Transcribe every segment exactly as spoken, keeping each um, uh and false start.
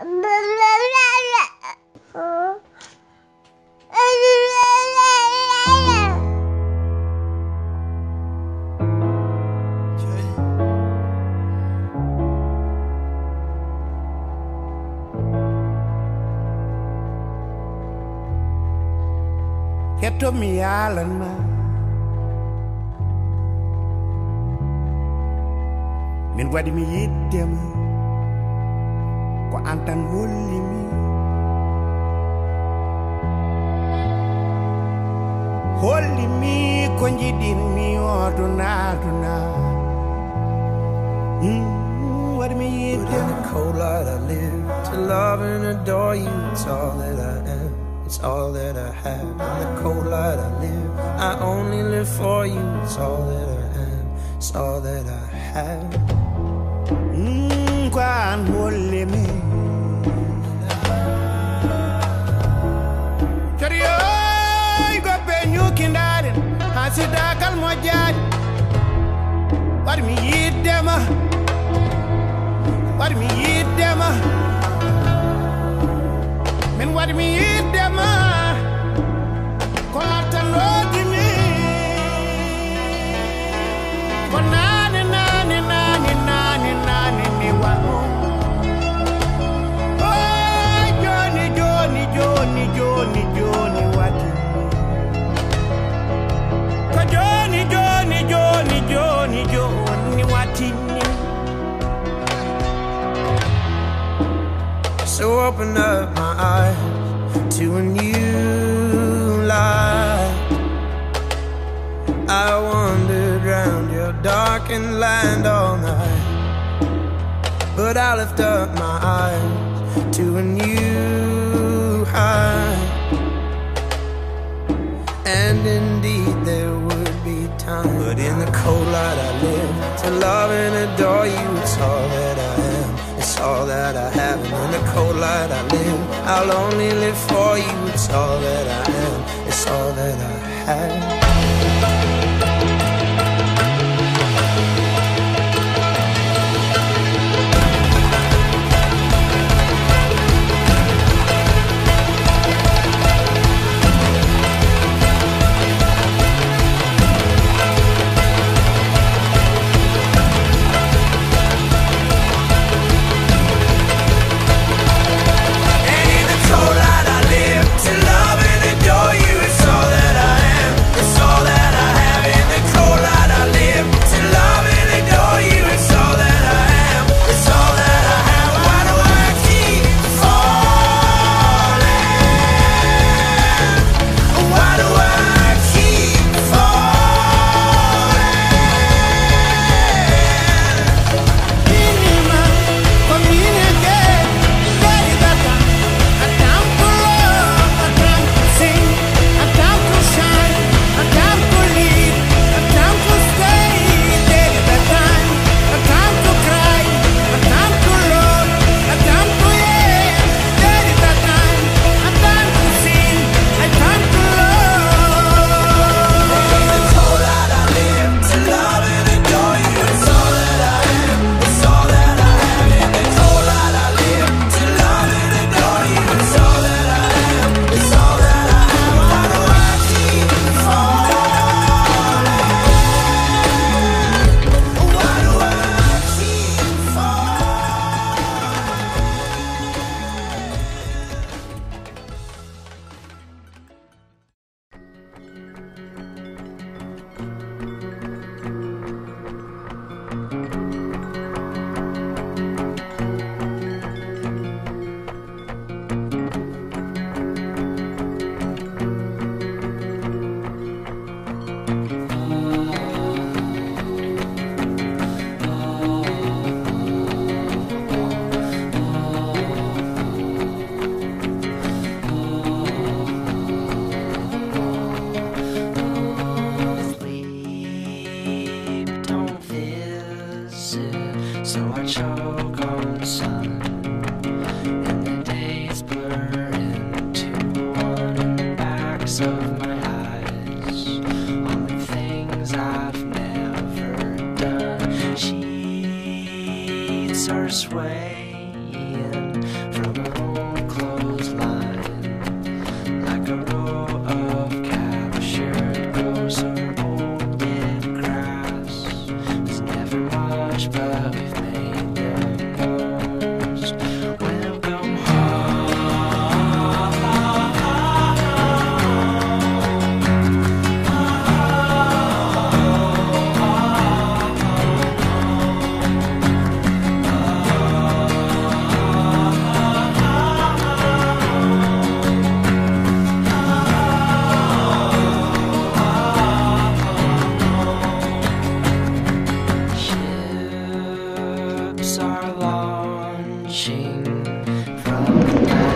Keto mi alana min wadi mi yiddema ko antan holli mi holli mi ko jidin mi oduna duna mm, wadi mi yiddema. In the cold light I live to love and adore you. It's all that I am. It's all that I have. In the cold light I live. I only live for you. It's all that I am. It's all that I have. Mmm, kwan holy me. Chario, you go pen you kindarin. Hasida kal mojad. What me eat them? What me eat them? Men what me eat them? Kolata lodi me. Konani nani nani nani nani ni wano. Oh Johnny Johnny Johnny Johnny Johnny wati. Ko Johnny Johnny Johnny Johnny Johnny wati. So open up my eyes to a new light. I wandered round your darkened land all night, but I lift up my eyes to a new height. And indeed there would be time, but in the cold light I live to love and adore you. It's all that I am. It's all that I have, and in the cold light I live. I'll only live for you. It's all that I am. It's all that I have. To love and adore you, it's all that I am, it's all that I have.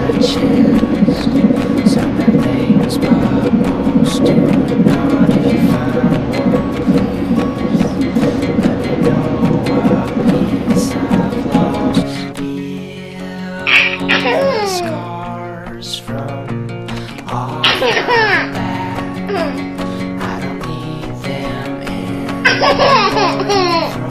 my chest. Some things, but most do not. If you find one, please let me know what piece I've lost. Feel the scars from off my back. I don't need them anymore.